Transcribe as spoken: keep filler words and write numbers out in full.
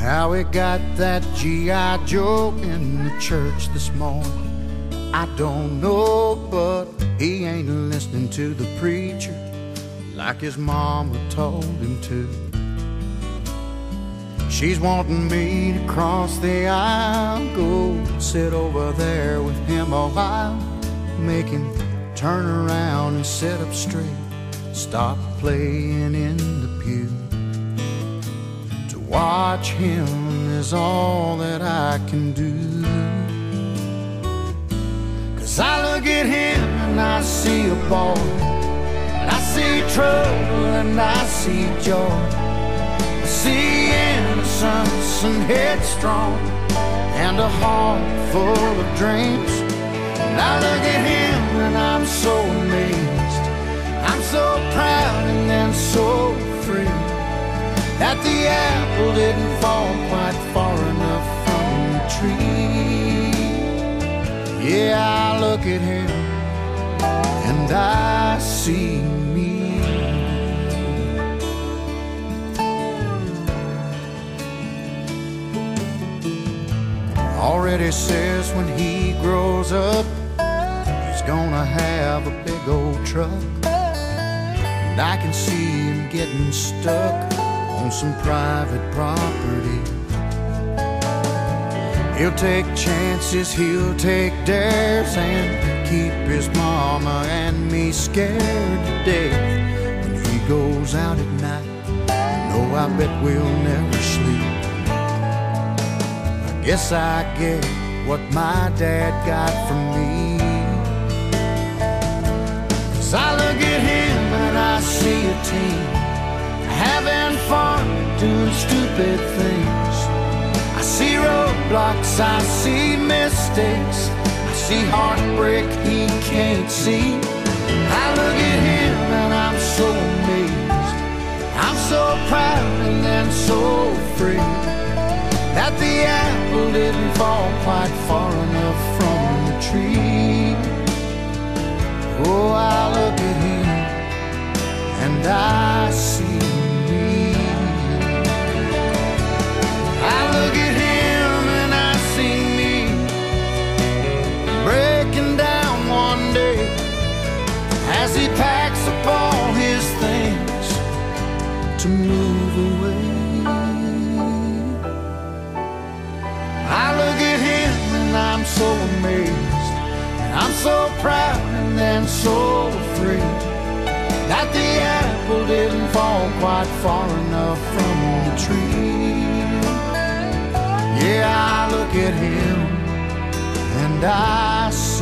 How he got that G I Joe in the church this morning, I don't know, but he ain't listening to the preacher like his mama told him to. She's wanting me to cross the aisle, go sit over there with him a while, make him turn around and sit up straight, stop playing in the pew. To watch him is all that I can do. Cause I look at him and I see a boy, and I see trouble and I see joy, I see innocence and headstrong, and a heart full of dreams. And I look at him and I'm so amazed, I'm so proud and then so free, that the apple didn't fall quite far enough from the tree. Yeah, I look at him and I see me. Already says when he grows up, he's gonna have a big old truck, and I can see him getting stuck on some private property. He'll take chances, he'll take dares, and keep his mama and me scared to death. When he goes out at night, no, I bet we'll never sleep. I guess I get what my dad got from me. Cause I look at him and I see a team having fun, doing stupid things. I see roadblocks, I see mistakes, I see heartbreak he can't see. I look at him and I'm so amazed, I'm so proud and then so free, that the apple didn't fall quite far enough from the tree. Oh, I look at him and I see me. I look at him and I see me breaking down one day as he packs up all his things to move away. I look at him and I'm so amazed, and I'm so proud and then so free, that the apple didn't fall quite far enough from the tree. Yeah, I look at him and I see